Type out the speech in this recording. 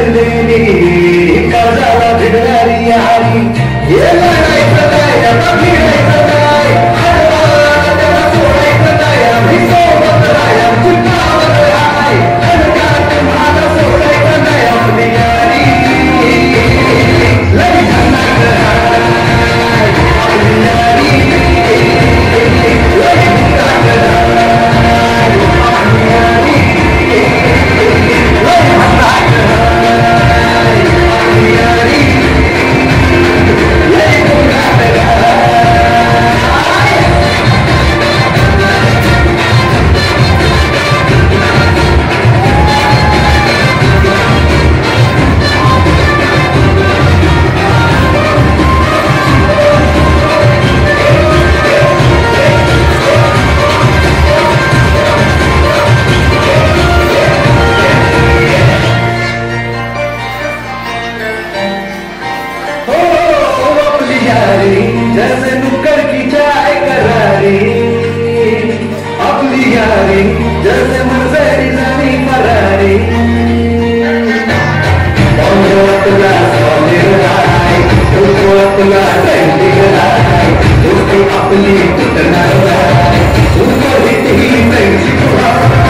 देनी कर्जाला भिडणारी यारी हे लढायचं काय बाकी राहायचं काय आडवा त्याला सोडायचं काय आम्ही सोबत राहाय आमची पावत राहाय अनकात मला सोडायचं नाही आपली यारी लई खतरनाक हाय आपली यारी लई खतरनाक हाय आपली यारी जैसे नुक्कड़ की चाय करारी अपनी यारी जैसे मर्सिडीज जानी फरारी तुमको अपना सोनेराय तुमको अपना तुमको अपनी तुमको हिट ही नहीं